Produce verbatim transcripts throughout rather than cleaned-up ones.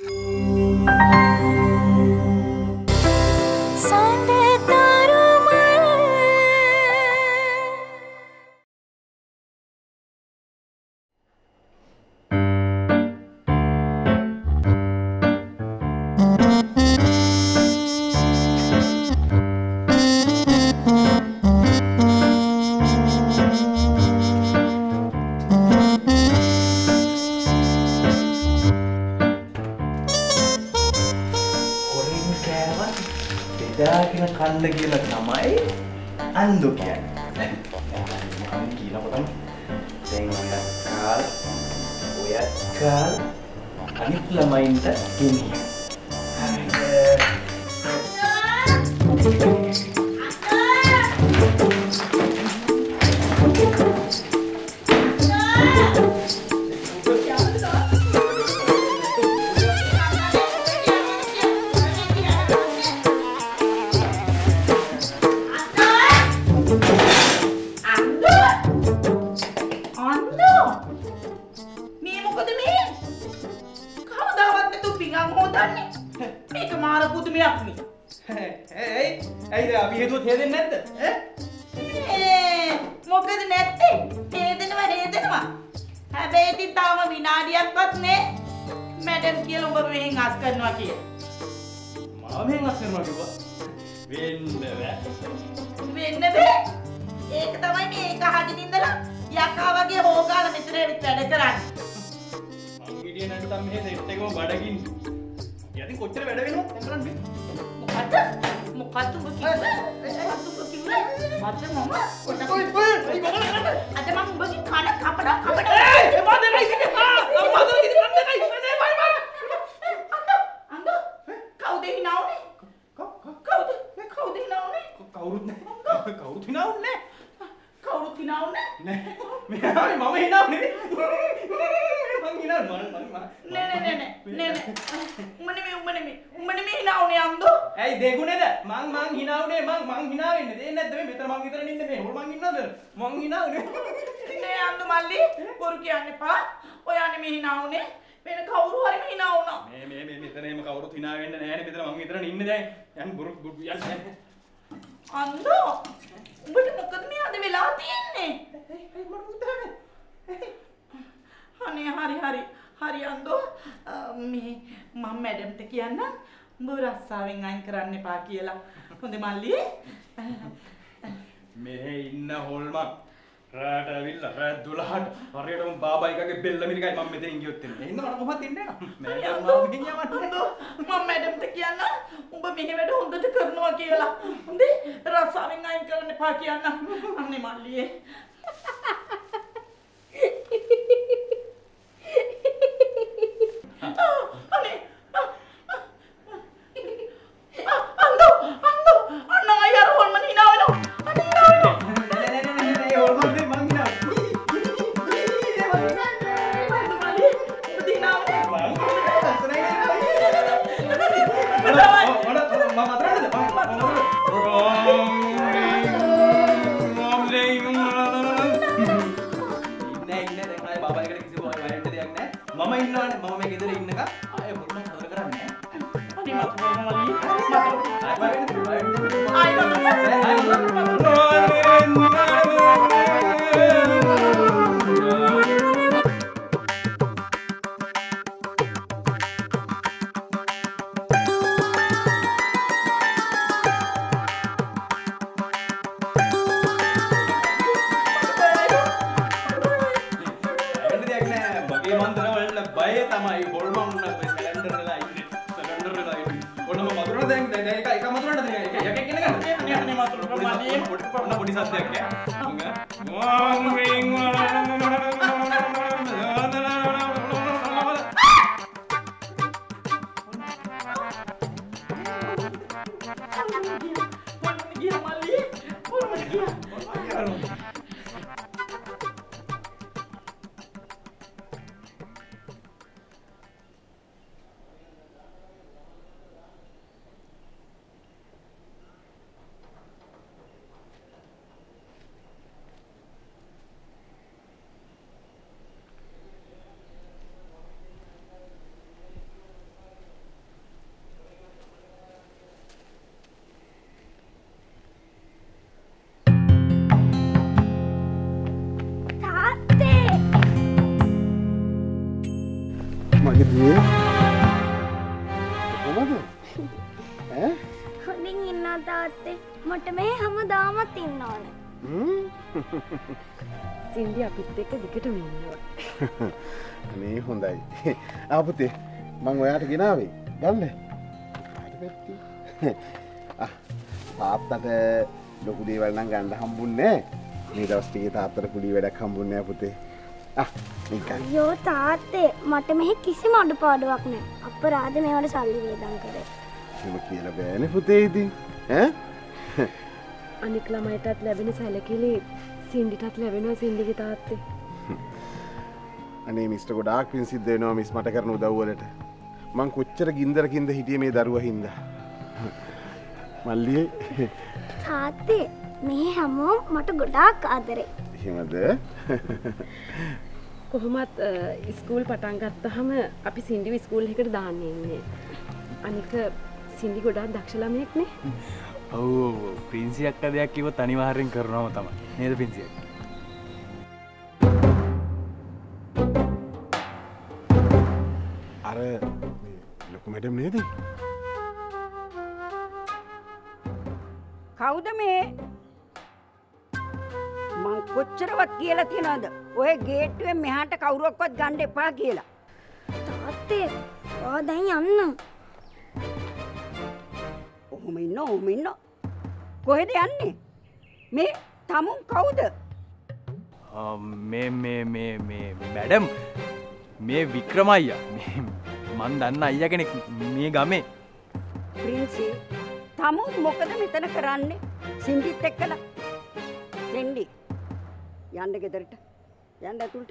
කන්න කියලා තමයි අන්දු කියන්නේ. මම කියනකොටම දැන් ඔය කාල් ඔය කාල් අනිත් ළමයින්ට ගෙනියන්න. කියලා හොඳ මල්ලි මෙහෙ ඉන්න හොල්මන් රාට ඇවිල්ලා රාත් දොළහට හරියටම බාබා එකගේ බෙල්ල මිනිකයි මම මෙතනින් ගියොත් එන්නේ එහෙනම් මට කොහොමද ඉන්නේ නෑ මම මෙහෙන් යවන්න මම මැඩම්ට කියන්න උඹ මෙහෙ වැඩ හොඳට කරනවා කියලා හොඳේ රස්සාවෙන් අයින් කරන්න එපා කියන්න අනේ මල්ලියේ අනේ Ando, Ando, Ando ayar hormon hina wala. Ando hina wala. Ne ne ne ne ne hormon de mang hina. Ando mali, hina wala. Mang. Sunai ne. Mana mana mama atrada. Ne ne ne kai baba eකට කිසි වයන්ට දෙයක් නැහැ. මම ඉන්නවනේ. මම මේ ගෙදර ඉන්නක ආයෙ හොල්මන් කවර කරන්නේ නැහැ. අනේ මත් මල්ලි. මගේ දුවේ. කොහොමද? ඈ? හොඳින් ඉන්න තාත්තේ. මට මේ හැමදාමත් ඉන්න ඕනේ. හ්ම්. සින්ඩි අපිත් එක්ක දිගටම ඉන්නවා. අනේ හොඳයි. ආ පුතේ මම ඔයාට ගෙනාවේ. ගන්න. ආ තාත්තට ලොකු දේවල් නම් ගන්න හම්බුන්නේ නැහැ. මේ දවස් ටිකේ තාත්තට පුඩි වැඩක් හම්බුන්නේ නැහැ පුතේ. ආ නිකන්. අයියෝ තාත්තේ මට මෙහි කිසිම අඩුපාඩුවක් නැහැ. අපරාධ මේවට සල්ලි වේදම් කරේ. එහෙම කියලා බෑනේ පුතේ ඉතින්. ඈ? අනික් ළමයිටත් ලැබෙන සැලකිලි සින්ඩිටත් ලැබෙනවා සින්ඩිගේ තාත්තේ. අනේ මිස්ටර් ගොඩාක් පින් සිද්ධ වෙනවා මිස් මට කරන උදව් වලට. මං කොච්චර ගින්දරකින්ද හිටියේ මේ දරුවා හින්දා. මල්ලියේ තාත්තේ මේ හැමෝම මට ගොඩාක් ආදරේ. එහෙමද? කොහොමත් ස්කූල් පටන් ගත්තාම අපි සින්ඩිව ස්කූල් එකට දාන්න ඉන්නේ. අනික සින්ඩි ගොඩාක් දක්ෂ ළමයෙක් නේ. ඔව් ඔව් ප්‍රින්සි අක්කා දෙයක් කිව්වොත් අනිවාර්යෙන් කරනවම තමයි. නේද ප්‍රින්සි අක්කා? අර ලොකු මැඩම් නේද? කවුද මේ? මං කොච්චරවත් කියලා තියනවද? ඔය ගේට්ටුවෙන් මෙහාට කවුරුවක්වත් ගන්න එපා කියලා. තාත්තේ ඔයා දැන් යන්න. ඔහොම ඉන්න ඔහොම ඉන්න. කොහෙද යන්නේ? මේ තමුන් කවුද? මේ මේ මේ මේ මැඩම් මේ වික්‍රම අයියා. මන් දන්න අයියා කෙනෙක් මේ ගමේ. ප්‍රින්සි තමුන් මොකද මෙතන කරන්නේ? සින්ඩිත් එක්කලා. සින්ඩි යන්න ගෙදරට. යන්න ඇතුළට.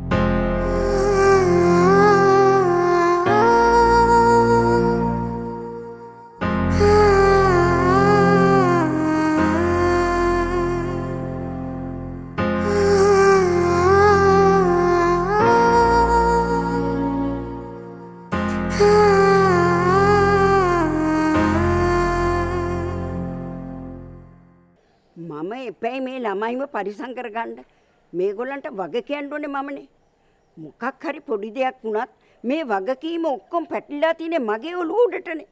මම එපැයි මේ ළමයිව පරිසම් කරගන්න. මේගොල්ලන්ට වග කියන්න ඕනේ මමනේ. මොකක් හරි පොඩි දෙයක් වුණත් මේ වගකීම ඔක්කොම පැටලලා තියෙන්නේ මගේ ඔළුව උඩටනේ.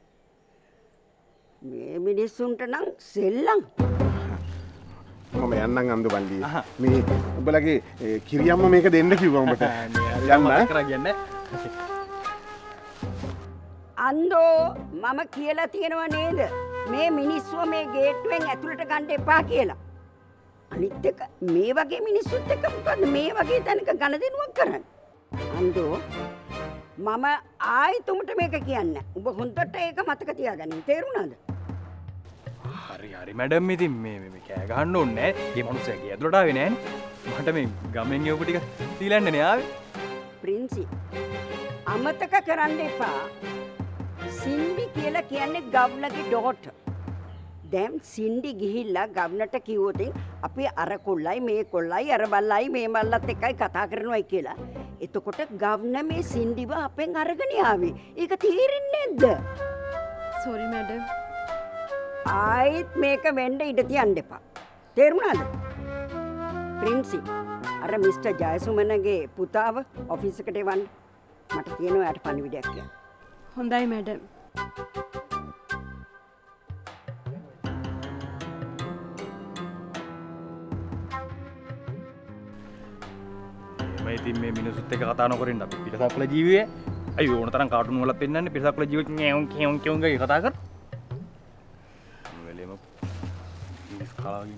මේ මිනිස්සුන්ට නම් සෙල්ලම්. මම යන්නම් අන්දු බණ්ඩිය. මේ උඹලගේ කිරියම්ම මේක දෙන්න කිව්වා උඹට. යන්න කරගන්න. අන්දෝ මම කියලා තියෙනවා නේද? මේ මිනිස්සුව මේ ගේට්ටුවෙන් ඇතුළට ගන්න එපා කියලා. අනිත් එක මේ වගේ මිනිස්සුත් එක්ක මොකද මේ වගේ තැනක ගණදෙනුවක් කරන්නේ? අන්දෝ මම ආයෙත් උඹට මේක කියන්නේ. උඹ හොඳට ඒක මතක තියාගන්න. තේරුණාද? හරි හරි මැඩම් ඉතින් මේ මේ කෑ ගහන්න ඕනේ නැහැ. මේ මිනිස්සයාගේ ඇතුළට ආවේ නෑනේ. මට මේ ගමෙන් යවපු ටික දීලන්නේ ආවේ. ප්‍රින්සි අමතක කරන්න එපා. සින්ඩි කියලා කියන්නේ ගව්නගේ ඩෝටර්. දැන් සින්ඩි ගිහිල්ලා ගව්නට කිව්වොත් අපි අර කොල්ලයි මේ කොල්ලයි අර බල්ලයි මේ මල්ලත් එක්කයි කතා කරනවායි කියලා. එතකොට ගව්න මේ සින්ඩිව අපෙන් අරගෙන ආවේ. ඒක තේරෙන්නේ නැද්ද? Sorry madam. ආයෙත් මේක වෙන්න ඉඩ තියන්න එපා. තේරුණාද? ප්‍රින්සි අර මිස්ටර් ජයසුමනගේ පුතාව ඔෆිස් එකට එවන්න. මට තියෙනවා යාට පණිවිඩයක් කියන්න. හොඳයි මැඩම්. මේ ඉතින් මේ මිනිස්සුත් එක්ක කතා නොකරින්න අපි පිටසක්වල ජීවියේ. අයි ඕන තරම් කාටුන් වල පෙන්නන්නේ පිටසක්වල ජීවිත ඤෙවුන් කියුන් කියුන් ගගේ කතා කර. වෙලෙම ඉංග්‍රීසි කාලාගෙන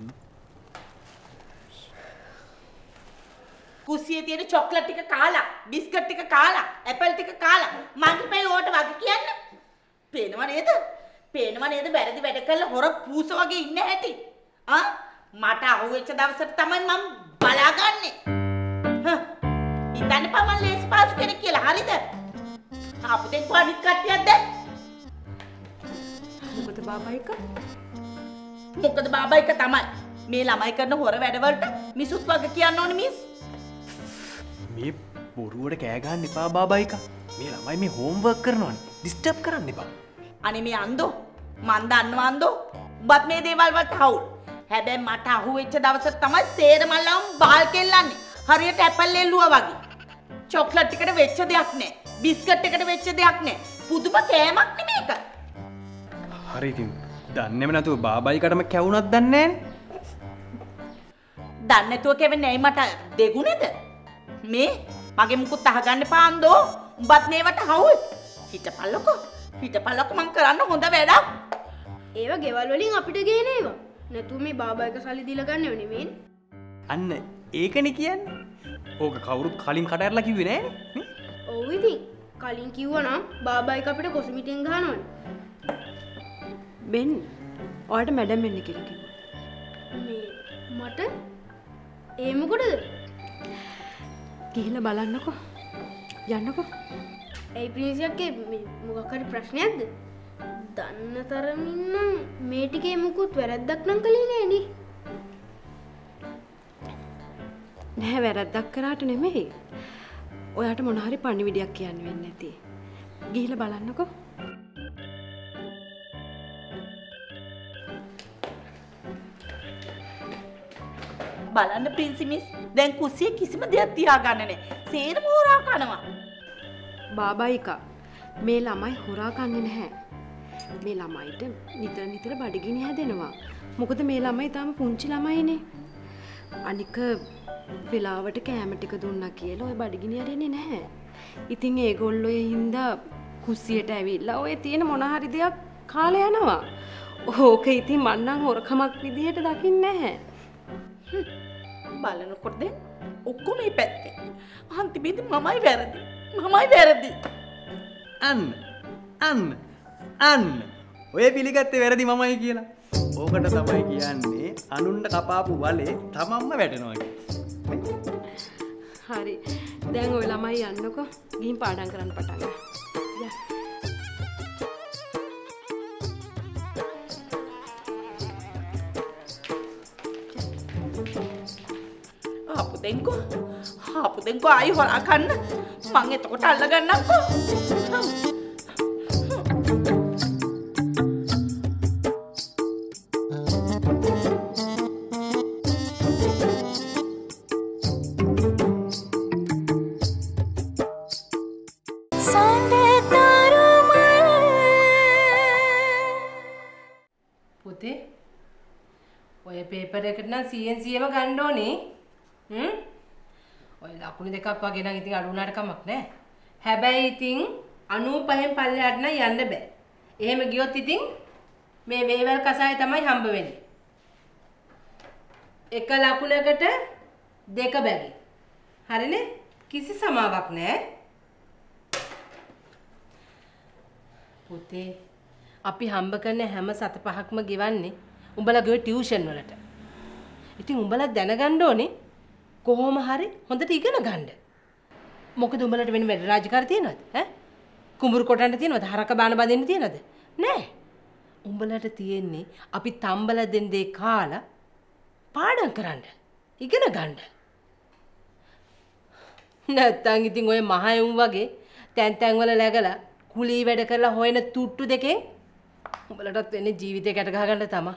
කුස්සියේ තියෙන චොක්ලට් ටික කාලා, බිස්කට් ටික කාලා, ඇපල් ටික කාලා මගේ පැය ඕට වගේ කියන්න. පේනව නේද? පේනව නේද වැරදි වැඩ කළා හොර පූස වගේ ඉන්න හැටි. ආ මට අහුවෙච්ච දවසට තමයි මම බලාගන්නේ. හ්ම්. ඉතින් පමණ ලේසි පාසු කෙනෙක් කියලා හරිද? අපිට කොනික් කට්ටියක්ද? මොකද බාබයික? මොකද බාබයික තමයි. මේ ළමයි කරන හොර වැඩවලට මිසුත් වගේ කියන්න ඕනේ මිස්. මේ බොරුවට කෑ ගන්න එපා බාබයිකා. මේ ළමයි මේ හෝම්වර්ක් කරනවානේ. ඩිස්ටර්බ් කරන්න එපා. අනේ මේ අන්දෝ මන් දන්නවා අන්දෝ. උඹත් මේ දේවල් වලට හවුල්. හැබැයි මට අහුවෙච්ච දවසට තමයි සේරමල්ලම බාල් කෙල්ලන්නේ. හරියට ඇපල් එල්ලුවා වගේ. චොක්ලට් එකට වෙච්ච දෙයක් නෑ. බිස්කට් එකට වෙච්ච දෙයක් නෑ. පුදුම කෑමක් නේ මේක. හරි ඉතින් දන්නේම නැතුව බාබයිකටම කැවුනක් දන්නේ නෑනේ. දන්නේ නැතුව කැවෙන්නේ ඇයි මට දෙගුණේද? මේ මගේ මුකුත් අහගන්න පාන්දෝ. උඹත් මේවට හවුල්. හිටපල්ලකෝ. හිටපල්ලකෝ මං කරන්න හොඳ වැඩක්. ඒව ගෙවල් වලින් අපිට ගේන ඒවා. නැතුව මේ බාබායික සල්ලි දීලා ගන්නව නෙමෙයි. අන්න ඒකනේ කියන්නේ. ඕක කවුරුත් කලින් කට ඇරලා කිව්වේ නෑනේ. ඔව් ඉතින් කලින් කිව්වනම් බාබායික අපිට කොසමිටියෙන් ගහනවනේ. බෙන් ඔයාලට මැඩම් වෙන්න කියලා කිව්වා. මේ මට ඒ මොකටද? ගිහිල්ලා බලන්නකෝ. යන්නකෝ. ඒ ප්‍රින්සියක්ගේ මේ මොකක් හරි ප්‍රශ්නයක්ද? දන්න තරමින් නම් මේ ටිකේ මුකුත් වැරද්දක් නම් කළේ නෑනේ. නැහැ වැරද්දක් කරාට නෙමෙයි. ඔයාට මොන හරි පණිවිඩයක් කියන්න වෙන්නේ නැති. ගිහිල්ලා බලන්නකෝ. බලන්න ප්‍රින්සි මිස් දැන් කුස්සියේ කිසිම දෙයක් තියාගන්න නෑ. සේරම හොරා කනවා. බාබයිකා මේ ළමයි හොරා කන්නේ නැහැ. මේ ළමයිට නිතර නිතර බඩගිනි හැදෙනවා. මොකද මේ ළමයි තාම පුංචි ළමයිනේ. අනික වෙලාවට කෑම ටික දුන්නා කියලා ඔය බඩගිනි හරියන්නේ නැහැ. ඉතින් ඒගොල්ලෝ ඒ හින්දා කුස්සියට ඇවිල්ලා ඔය තියෙන මොන හරි දෙයක් කාලා යනවා. ඕක ඉතින් මන්නම් හොරකමක් විදිහට දකින්නේ නැහැ. බලනකොට දැන් ඔක්කොම මේ පැත්තේ. අන්තිමේදී මමයි වැරදි. මමයි වැරදි. අන්න අන්න අන්න ඔය පිළිගත්තේ වැරදි මමයි කියලා. ඕකට තමයි කියන්නේ අනුන්ට කපාපු වලේ තමන්ම වැටෙනවා කියන්නේ. හරි. දැන් ඔය ළමයි යන්නකෝ. ගිහින් පාඩම් කරන්න පටන් ගන්න. යා. ආපු දෙන්කෝ. ආපු දෙන්කෝ ආයි හොරා කන්න. මං එතකොට අල්ල ගන්නම්කෝ. ඔය පේපර් එකට නම් සීයෙන් සීයම ගන්න ඕනේ. හ්ම්. ඔය ලකුණු දෙකක් වගේ නම් ඉතින් අඩු වුණාට කමක් නැහැ. හැබැයි ඉතින් අනූ පහෙන් පල්ලෙහාට නම් යන්න බෑ. එහෙම ගියොත් ඉතින් මේ වේවැල් කසාය තමයි හම්බ වෙන්නේ. එක ලකුණකට දෙක බැගි. හරිනේ? කිසි සමාවක් නැහැ. පුතේ අපි හම්බ කරන හැම සත පහක්ම ගෙවන්නේ උඹලා ගිය ටියුෂන් වලට. ඉතින් උඹලා දැනගන්න ඕනේ කොහොම හරි හොඳට ඉගෙන ගන්න. මොකද උඹලට වෙන වැඩ රාජකාරී තියනවද? ඈ? කුඹුරු කොටන්න තියනවද? හරක බාන බඳින්න තියනවද? නෑ. උඹලට තියෙන්නේ අපි තම්බල දෙන්න දේ කාලා පාඩම් කරන්න. ඉගෙන ගන්න. නැත්තම් ඉතින් ඔය මහයුන් වගේ තැන් තැන් වල läගලා කුලී වැඩ කරලා හොයන තුට්ටු දෙකෙන් උඹලටත් වෙන්නේ ජීවිතේ කැට ගහ ගන්න තමයි.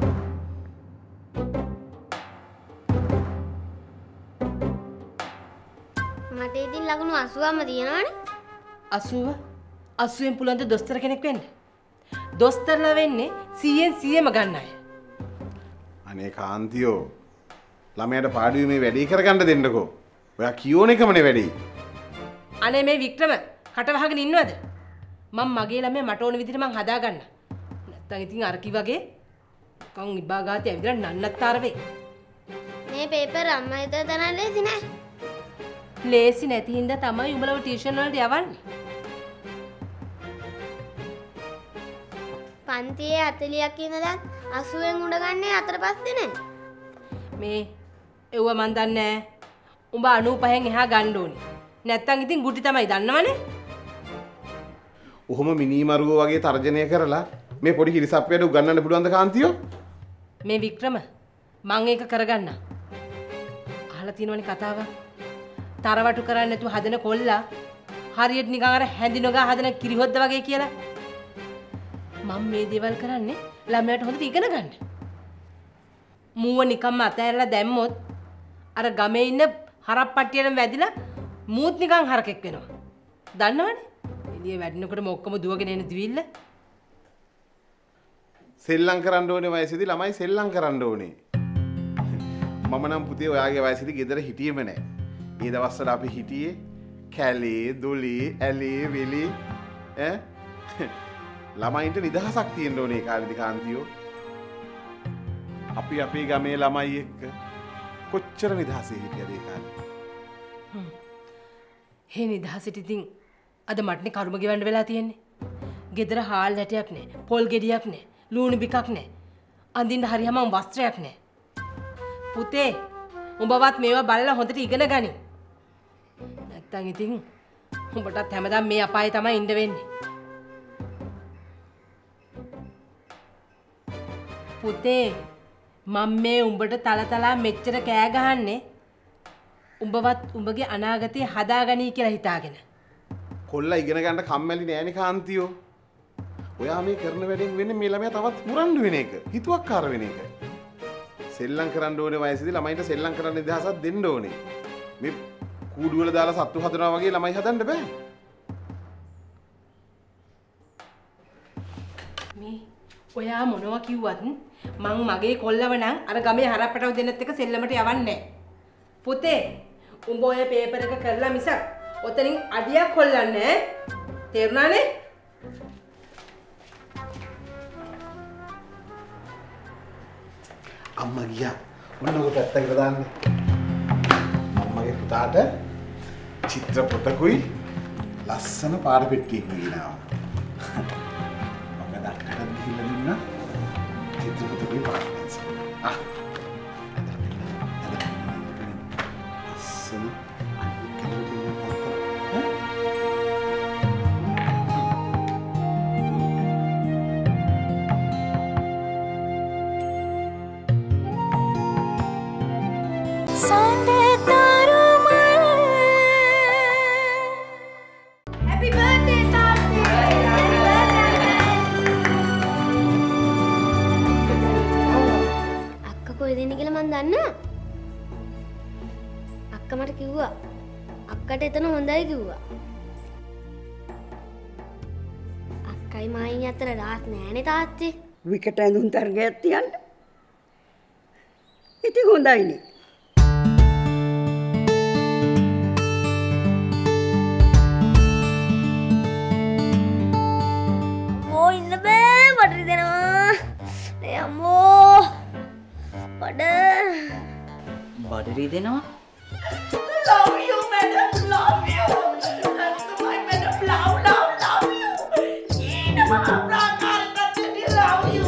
මට ඉතින් ලකුණු අසූවක්ම තියෙනවනේ. අසූව අසූවෙන් පුළුවන් ද දොස්තර කෙනෙක් වෙන්න? දොස්තරලා වෙන්නේ සීයෙන් සීයම ගන්න අය. අනේ කාන්තියෝ ළමයාට පාඩුවේ මේ වැඩේ කරගන්න දෙන්නකෝ. ඔයා කියෝන එකමනේ වැඩේ. අනේ මේ වික්‍රම කට වහගෙන ඉන්නවද? මම මගේ ළමයා මට ඕන විදිහට මං හදා ගන්න. නැත්තම් ඉතින් අරකි වගේ කන් විභාගාතේ ඇවිදලා නන්නත්තර වෙයි. මේ පේපර් අම්මා හිතලා තනන්න ලේසි නෑ. ලේසි නැති හින්දා තමයි උඹලව ටියුෂන් වලට යවන්නේ. පන්තියේ හතළියක් ඉඳලා අසූවෙන් උඩ ගන්නේ හතර පහ දෙනේ. මේ එව්ව මන් දන්නේ නැහැ. උඹ අනූ පහෙන් එහා ගන්න ඕනේ. නැත්තම් ඉතින් ගුටි තමයි දන්නවනේ. ඔහොම මිනිමරුව වගේ තර්ජනය කරලා මේ පොඩි හිරිසප්පයට උගන්නන්න පුළුවන්ද කාන්තියෝ? මේ වික්‍රම මං ඒක කරගන්න. අහලා තියෙනවනේ කතාව. තරවටු කරන්නේ නැතුව හදන කොල්ලා හරියට නිකන් අර හැඳිනගා හදන කිරිහොද්ද වගේ කියලා. මම මේ දේවල් කරන්නේ ළමයාට හොඳට ඉගෙන ගන්න. මූව නිකම්ම අතහැරලා දැම්මොත් අර ගමේ ඉන්න හරප්පට්ටියට වැදිලා මූත් නිකන් හරකෙක් වෙනවා. දන්නවනේ? එළිය වැඩනකොට මොක්කම දුවගෙන එන දිවිල්ල. සෙල්ලම් කරන්න ඕනේ වයසේදී ළමයි සෙල්ලම් කරන්න ඕනේ. මම නම් පුතේ ඔයාගේ වයසේදී ගෙදර හිටියෙම නැහැ. ඒ දවස්වල අපි හිටියේ කැලේ, දොලේ, ඇලේ, වෙලේ ඈ ළමයින්ට නිදහසක් තියෙන්න ඕනේ ඒ කාලේදී කාන්තියෝ. අපි අපේ ගමේ ළමයි එක්ක කොච්චර නිදහසේ හිටියද ඒ කාලේ. හේ නිදහසට ඉතින් අද මටනේ කර්ම ගෙවන්න වෙලා තියෙන්නේ. ගෙදර හාල් හැටයක් නැහැ, පොල් ගෙඩියක් නැහැ, ලුණු බිකක් නැහැ. අඳින්න හරියම වස්ත්‍රයක් නැහැ. පුතේ, උඹවත් මේවා බලලා හොඳට ඉගෙන ගනි. නැත්තම් ඉතින් උඹටත් හැමදාම මේ අපායේ තමයි ඉන්න වෙන්නේ. පුතේ, මම මේ උඹට තලතලා මෙච්චර කෑ ගහන්නේ උඹවත් උඹගේ අනාගතය හදාගනී කියලා හිතාගෙන. කොල්ලා ඉගෙන ගන්න කම්මැලි නෑනේ කාන්තියෝ. ඔයා මේ කරන වැඩෙන් වෙන්නේ මේ ළමයා තවත් පුරන්ඩු වෙන එක, හිතුවක්කාර වෙන එක. සෙල්ලම් කරන්න ඕනේ වයසේදී ළමයින්ට සෙල්ලම් කරන්න නිදහසක් දෙන්න ඕනේ. මේ කූඩු වල දාලා සත්තු හදනවා වගේ ළමයි හදන්න බෑ. මේ ඔයා මොනවා කිව්වත් මං මගේ කොල්ලව නම් අර ගමේ හරප්පටව දෙන්නත් එක සෙල්ලමට යවන්නේ නැහැ. පුතේ, උඹ ඔය පේපර් එක කරලා මිසක් ඔතනින් අඩියක් කොල්ලන්නේ නැහැ. තේරුණානේ? අම්මා ගියා. ඔන්න ඔක පැත්තකට දාන්න. අම්මගේ පුතාට චිත්‍රපටකුයි ලස්සන පාර පෙට්ටියකුයි ගෙනාවා. මම දක්කට ගිහිල්ලා දුන්නා. චිත්‍රපටකුයි පාර පෙට්ටිය. ආ. ලස්සන අනිත් කෙනෙක් අක්කමට කිව්වා අක්කට එතන හොඳයි කිව්වා. අක්කයි මායින් අතර රාත් නෑනේ තාත්තේ. විකට ඇඳුම් තරගයක් තියන්න. ඉතින් හොඳයිනේ. ඕ ඉන්න බෑ බඩරි දෙනවා. ඒ අම්මෝ. බඩ බඩරි දෙනවා. Love you, madam. Love